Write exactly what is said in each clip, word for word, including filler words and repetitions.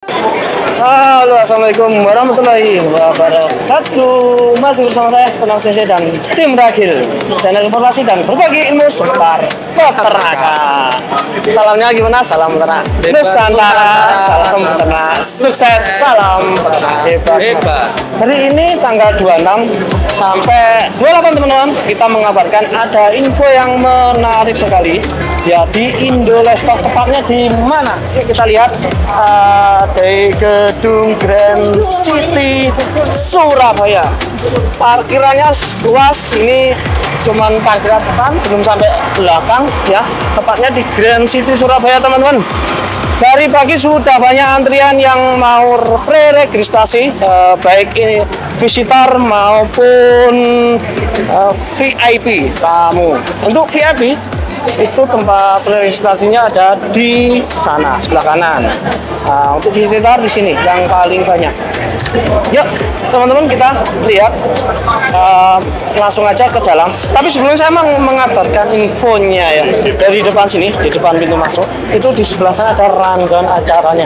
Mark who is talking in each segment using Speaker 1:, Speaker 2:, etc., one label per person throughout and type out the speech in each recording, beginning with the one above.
Speaker 1: Halo, assalamualaikum warahmatullahi wabarakatuh. Masih bersama saya Penang Sensei dan tim Ragil, channel informasi dan berbagi ilmu seputar peternakan. Salamnya gimana? Salam peternak Nusantara, salam peternak sukses, salam peternak hebat. Hari ini tanggal dua puluh enam sampai dua puluh delapan teman-teman, kita mengabarkan ada info yang menarik sekali. Ya, di Indo Livestock, tepatnya di mana? Yuk kita lihat uh, di gedung Grand City Surabaya. Parkirannya luas, ini cuman parkiran depan, belum sampai belakang ya. Tepatnya di Grand City Surabaya teman-teman. Dari pagi sudah banyak antrian yang mau pre-registrasi, uh, baik ini visitor maupun uh, V I P tamu. Untuk V I P itu tempat registrasinya ada di sana sebelah kanan. Nah, untuk visitor di sini yang paling banyak. Yuk teman-teman, kita lihat uh, langsung aja ke dalam. Tapi sebelumnya saya mau mengabarkan infonya ya. Dari depan sini, di depan pintu masuk itu di sebelah sana ada rundown acaranya.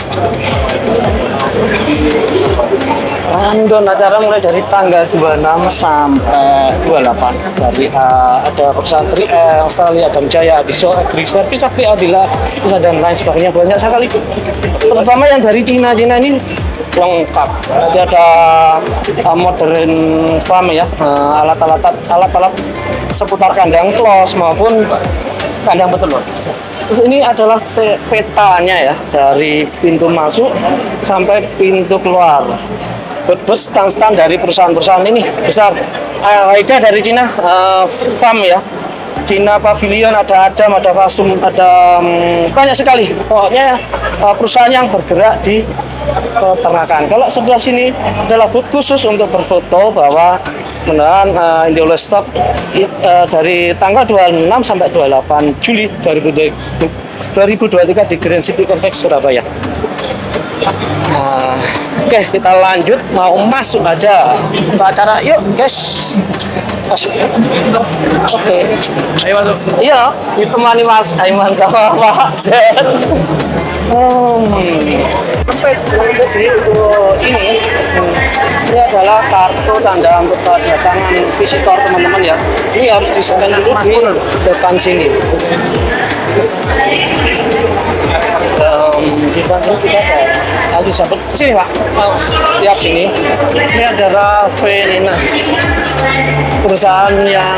Speaker 1: Rundown acara mulai dari tanggal dua puluh enam sampai dua puluh delapan. Dari uh, ada perusahaan tri eh, Australia, Adam Jaya, Adiso, Agri Service, Agri Adila, dan lain sebagainya, banyak sekali. Terutama yang dari Cina, Cina ini lengkap. Nanti ada uh, modern farm ya, uh, alat-alat alat-alat seputar kandang close maupun kandang betelur. Terus ini adalah petanya ya, dari pintu masuk sampai pintu keluar. Berstand-stand dari perusahaan-perusahaan ini besar. Aida dari Cina, uh, farm ya. Cina Pavilion, ada Adam, ada Fasum, ada um, banyak sekali. Pokoknya uh, perusahaan yang bergerak di peternakan. Kalau sebelah sini adalah booth khusus untuk berfoto bahwa menahan uh, Indo Livestock uh, dari tanggal dua puluh enam sampai dua puluh delapan Juli dua ribu dua puluh tiga di Grand City Complex Surabaya. Nah, oke, okay, kita lanjut, mau masuk aja ke acara. Yuk guys, masuk. Oke, okay. Ayo masuk. Iya, ditemani Mas Aiman sama Pak Zen. Hmm. Jadi uh, ini hmm, ini adalah kartu tanda untuk kedatangan visitor teman-teman ya. Ini harus di-scan dulu di depan sini. Um, di depan sini kita ada harus disambut sini Pak. Oh, lihat sini. Ini adalah Venina, perusahaan yang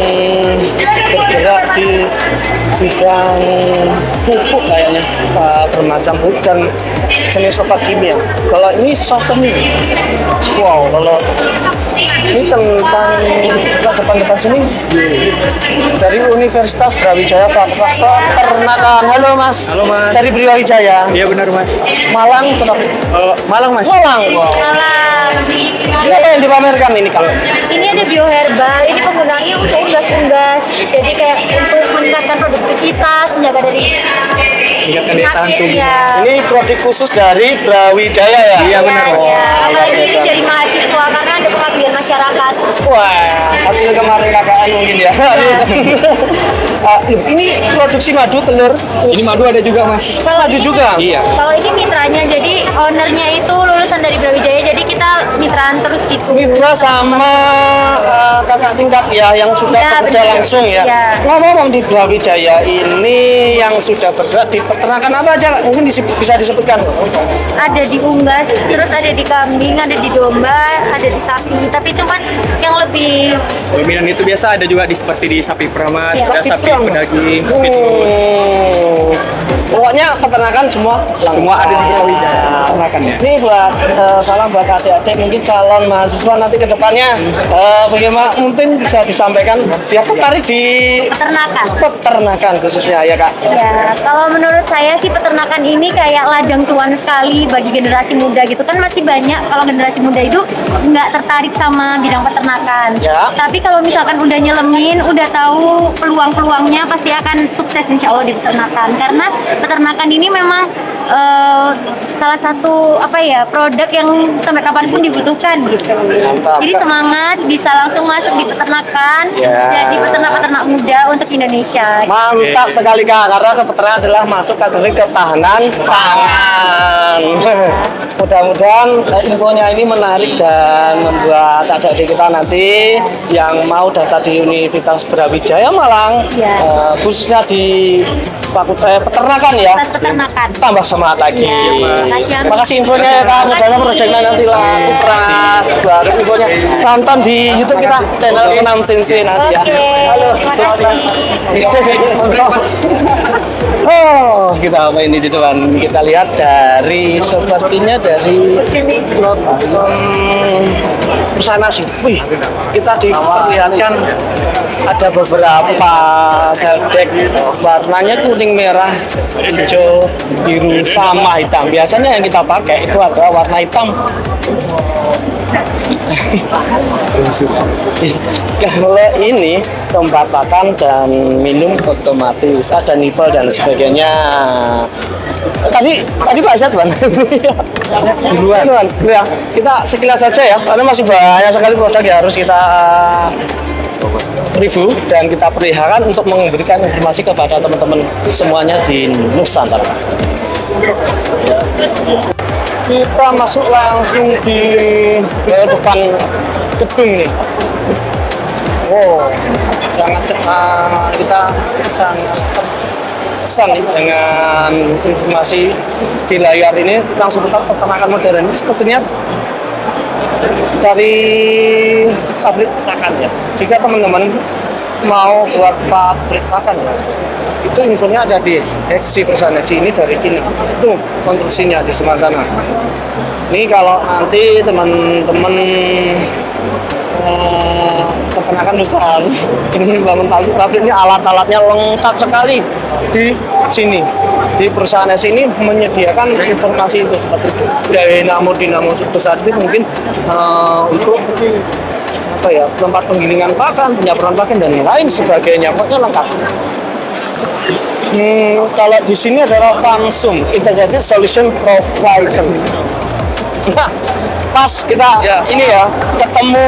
Speaker 1: bergerak di bidang pupuk kayaknya, uh, bermacam pupuk dan jenis obat kimia. Kalau ini softening, wow. Kalau ini tentang depan-depan sini dari Universitas Brawijaya Fakultas Peternakan. Halo Mas. Halo Mas. Dari Brawijaya.
Speaker 2: Iya benar Mas.
Speaker 1: Malang, Surabaya.
Speaker 2: Uh, Malang Mas.
Speaker 1: Malang. Wow.
Speaker 3: Malang.
Speaker 1: Ini apa yang dipamerkan ini kalau?
Speaker 3: Ini ada bioherbal. Ini penggunaannya udah unggas-unggas. Jadi kayak untuk meningkatkan produktivitas, menjaga dari
Speaker 2: meningkatkan daya tahan tubuh.
Speaker 3: Ya.
Speaker 1: Ini produk khusus dari Brawijaya ya?
Speaker 2: Iya benar.
Speaker 3: Ya,
Speaker 1: Oh,
Speaker 3: ya. Apalagi
Speaker 1: iya,
Speaker 3: ini
Speaker 1: iya.
Speaker 3: dari mahasiswa karena ada pengabdian masyarakat.
Speaker 1: Wah, hasil kemarin K K N mungkin ya. Ah, ini produksi madu telur.
Speaker 2: Ini madu ada juga Mas.
Speaker 3: Kalau
Speaker 1: Madu
Speaker 3: ini-
Speaker 1: juga?
Speaker 2: Iya.
Speaker 3: Kalau ini mitranya, jadi ownernya itu lulusan dari Brawijaya, jadi kita mitraan terus gitu.
Speaker 1: Mitra sama uh, kakak tingkat ya yang sudah
Speaker 3: Ya,
Speaker 1: bekerja
Speaker 3: benar.
Speaker 1: langsung ya.
Speaker 3: Ya.
Speaker 1: Ngomong-ngomong di Brawijaya ini yang sudah bergerak di peternakan apa aja? Mungkin disebut, bisa disebutkan.
Speaker 3: Ada di unggas, terus ada di kambing, ada di domba, ada di sapi. Tapi cuman yang lebih
Speaker 2: Dominan itu biasa ada juga di seperti di sapi peramas,
Speaker 3: Ya,
Speaker 2: ada
Speaker 1: sapi
Speaker 2: sapi
Speaker 1: perah.
Speaker 2: pedaging,
Speaker 1: Hmm.
Speaker 2: pitbull.
Speaker 1: Pokoknya peternakan semua
Speaker 2: Semua ada di Brawijaya peternakannya.
Speaker 1: Ini buat uh, salam buat adik-adik mungkin calon mahasiswa nanti ke depannya uh, bagaimana mungkin bisa disampaikan biar tertarik di
Speaker 3: peternakan.
Speaker 1: peternakan khususnya ya Kak.
Speaker 3: Ya, kalau menurut saya sih peternakan ini kayak ladang tuan sekali bagi generasi muda gitu kan, masih banyak kalau generasi muda itu nggak tertarik sama bidang peternakan.
Speaker 1: Ya.
Speaker 3: Tapi kalau misalkan udah nyelemin, udah tahu peluang-peluangnya, pasti akan sukses insya Allah di peternakan. Karena peternakan ini memang eh, salah satu apa ya produk yang sampai kapanpun dibutuhkan gitu.
Speaker 1: Mantap.
Speaker 3: Jadi semangat bisa langsung masuk di peternakan,
Speaker 1: Ya.
Speaker 3: jadi peternak-peternak muda untuk Indonesia.
Speaker 1: Mantap sekali Kak, karena kepeternakan adalah masuk kategori ketahanan pangan. Mudah-mudahan eh, infonya ini menarik dan membuat adik-adik kita nanti yang mau daftar di Universitas Brawijaya Malang,
Speaker 3: Ya.
Speaker 1: eh, khususnya di Fakultas eh, peternakan ya,
Speaker 3: Tes peternakan.
Speaker 1: tambah semangat lagi.
Speaker 3: Ya,
Speaker 1: Terima kasih infonya ya Kak, mudah-mudahan proyeknya nanti laku keras. Baru infonya tonton di YouTube kita channel Enam Sensei nanti ya.
Speaker 3: Oke.
Speaker 1: Halo, oh, kita apa ini di depan? Kita lihat dari sepertinya dari hmm, busana sih. Wih, kita diperlihatkan ada beberapa seldek warnanya kuning, merah, hijau, biru, sama hitam. Biasanya yang kita pakai itu adalah warna hitam. Kalau ini tempat makan dan minum otomatis ada nipel dan sebagainya. Tadi tadi Pak Zat Bang. Duluan. Duluan. Ya, kita sekilas saja ya, karena masih banyak sekali produk yang harus kita review dan kita perlihatkan untuk memberikan informasi kepada teman-teman semuanya di Nusantara. Kita masuk langsung di eh, depan gedung nih. Oh, sangat cepat. Kita sangat terkesan nih dengan informasi di layar ini langsung tentang peternakan modern. Sepertinya dari pabrik makan ya. Jika teman-teman mau buat pabrik makan ya, itu infonya ada di Heksi perusahaan Heksi ini dari Cina. Itu konstruksinya di sebelah sana. Ini kalau nanti teman-teman eh, peternakan besar ini bangun pabrik, pabriknya alat-alatnya lengkap sekali di sini. Di perusahaan Heksi ini menyediakan informasi itu seperti itu. Dinamo-dinamo besar itu mungkin eh, untuk apa ya, tempat penggilingan pakan, penyapuran pakan dan lain sebagainya, pokoknya lengkap. Hmm, kalau di sini adalah Fansum Integrated Solution Provider. Nah, pas kita
Speaker 2: Ya.
Speaker 1: ini ya ketemu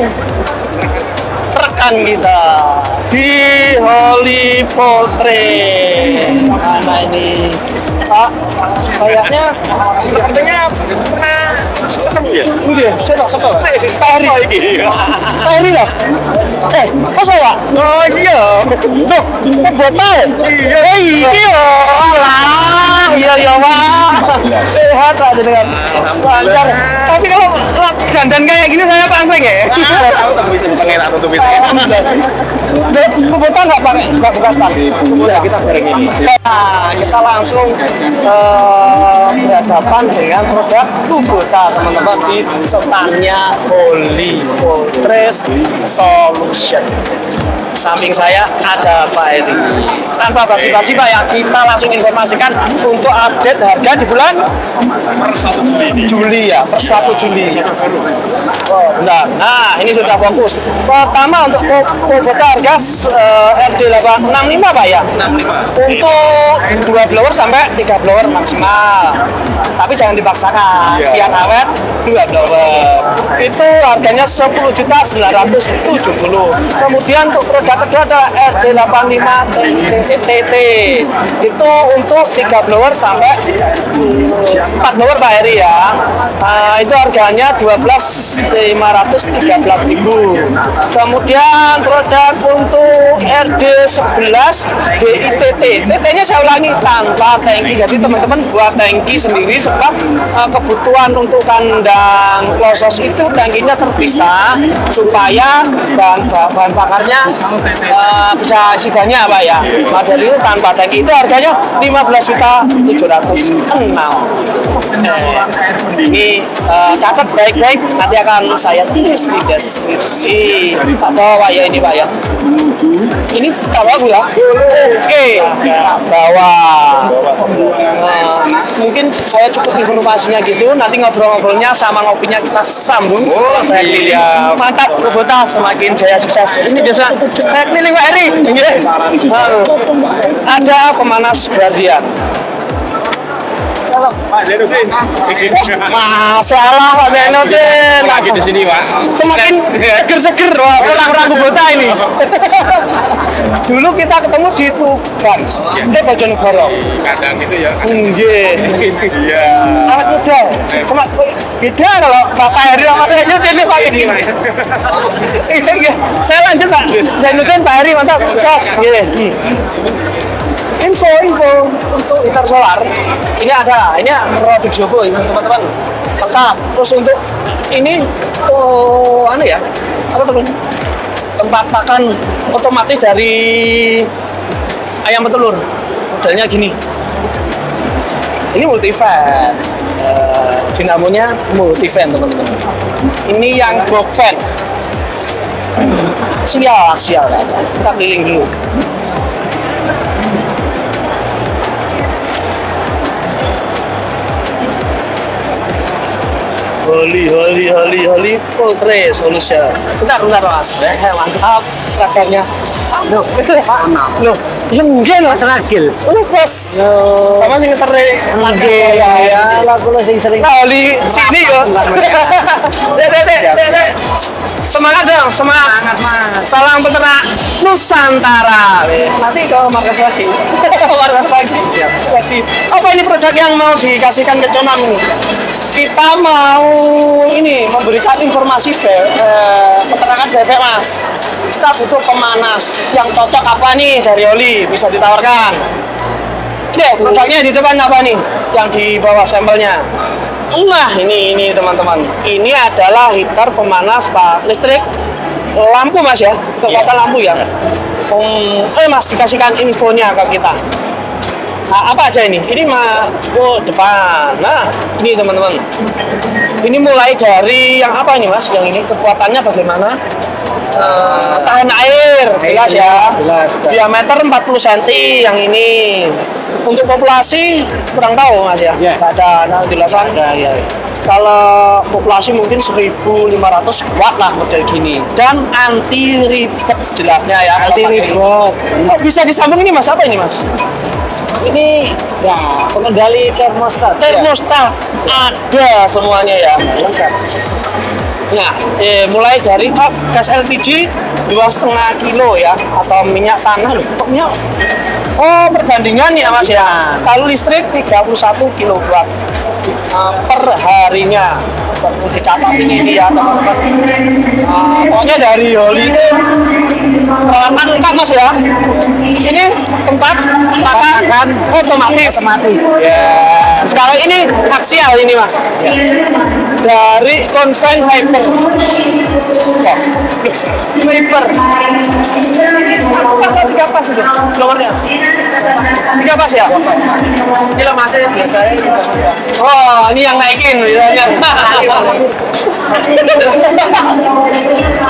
Speaker 1: rekan kita di Holy Poultry. Mana ini Pak? Kayaknya katanya pernah ketemu ya? Iya, saya tak sebut. Pak Heri. Pak Heri lah. Eh, masa Pak? Oh iya. Loh, kok botol? Iya. Iya. Alah, iya ya Pak. Sehat Pak dengan lancar. Tapi kalau dandan kayak gini saya pancing ya.
Speaker 2: Aku tutup itu, pengen aku tutup itu.
Speaker 1: Kubota nggak pakai, nggak buka staf. Kubota kita bareng ini. Nah, kita langsung eh, berhadapan dengan produk Kubota teman-teman di standnya Holy Poultry Solution. Samping saya ada Pak Heri. Tanpa basi-basi Pak ya, kita langsung informasikan untuk update harga di bulan per satu Juli ya, per satu Juli. Oh, bentar. Nah, ini sudah fokus. Pertama untuk Kubota harga uh, R D delapan enam lima Pak ya. Untuk dua blower sampai tiga blower maksimal. Tapi jangan dipaksakan. Biar awet dua blower. Itu harganya sepuluh juta sembilan ratus tujuh puluh. Kemudian untuk produk kedua adalah R D delapan lima T T. Itu untuk tiga blower sampai empat blower Pak Heri ya. Nah, itu harganya dua belas lima ratus tiga belas ribu. Kemudian produk untuk R D sebelas D I T T. T T-nya saya ulangi tanpa tangki. Jadi teman-teman buat tangki sendiri sebab uh, kebutuhan untuk kandang klosos itu tangkinya terpisah supaya bahan bahan bakarnya uh, bisa isi banyak Pak ya. Nah, dari itu tanpa tangki itu harganya lima belas juta tujuh ratus enam. Eh, ini uh, catat baik-baik, nanti akan saya tulis di deskripsi. Tak bawa Pak ya ini Pak ya. Ini tak bawa ya? Oke, tak bawa. Nah, mungkin saya cukup informasinya gitu. Nanti ngobrol-ngobrolnya sama ngopinya kita sambung setelah saya keliling. Mantap, Kubota semakin jaya sukses. Ini biasa saya keliling Pak Heri. Nah, ada pemanas Guardian. cakep.
Speaker 2: Pak Zainuddin.
Speaker 1: Masalah Pak Zainuddin.
Speaker 2: Lagi di sini, Pak.
Speaker 1: Semakin seger-seger wah, orang Ragu Bota ini. Dulu kita ketemu di Tuban, di Bojonegoro.
Speaker 2: Kadang itu ya.
Speaker 1: Nggih.
Speaker 2: Iya.
Speaker 1: Anak muda. Semak beda kalau Bapak Heri sama Zainuddin ini pakai gini. Iya, iya. Saya lanjut Pak. Zainuddin, Pak Heri mantap. Sukses. Nggih. Info info untuk heater solar ini ada, ini produk Jogo ini teman-teman lengkap. Terus untuk ini oh anu ya apa teman tempat makan otomatis dari ayam petelur modelnya gini. Ini multi fan, uh, dinamonya multi fan teman-teman. Ini yang box fan. Sial sial kita keliling dulu. Holy, holy, holy, holy, Poultry Solution. Bentar, bentar mas. Eh, mantap. Rakarnya. Loh, loh, yang gini mas Ragil. Ini bos. Sama sih ngeteri. Lagi ya, lagu lo sing sering. Holy, sini yo. Dek, dek, dek, dek. Semangat dong, semangat. Salam peternak Nusantara. Nanti kau markas lagi. Markas lagi. Jadi, apa ini produk yang mau dikasihkan ke Conam ini? Kita mau ini memberikan informasi be, eh, peternakan bebek mas. Kita butuh pemanas yang cocok apa nih dari Oli bisa ditawarkan. Ini produknya di depan apa nih yang di bawah sampelnya. Nah ini ini teman-teman. Ini adalah heater pemanas pak listrik lampu mas ya, kekuatan lampu ya. Um, eh mas dikasihkan infonya ke kita. Nah, apa aja ini? Ini mah oh depan. Nah, ini teman-teman. Ini mulai dari yang apa ini, Mas? Yang ini kekuatannya bagaimana? Uh, tahan air, jelas ya.
Speaker 4: Jelas.
Speaker 1: Diameter empat puluh sentimeter yang ini. Untuk populasi kurang tahu, Mas ya.
Speaker 4: Yeah.
Speaker 1: Enggak ada nah, jelasan.
Speaker 4: Ya, ya.
Speaker 1: Kalau populasi mungkin seribu lima ratus watt lah model gini. Dan anti ribet jelasnya ya.
Speaker 4: Anti ribet.
Speaker 1: Oh, bisa disambung ini, Mas. Apa ini, Mas? Ini
Speaker 4: Ya, pengendali termostat.
Speaker 1: termostat ada semuanya ya lengkap. Nah, eh, mulai dari oh, gas L P G dua setengah kilo ya atau minyak tanah loh. Kok minyak? Oh perbandingan ya mas ya. Kalau listrik tiga puluh satu kilowatt uh, per harinya. Perlu dicatat ini ya teman-teman. Uh, pokoknya dari Oli itu peralatan lengkap mas ya. Ini tempat makan otomatis.
Speaker 4: Otomatis.
Speaker 1: Ya. Sekarang ini aksial ini mas. Ya. Dari Convent Hyper. Oh, Hyper. Pasal tiga pas itu nomornya. Tiga pas ya. Ini lah masnya biasanya. Oh, ini yang naikin biasanya.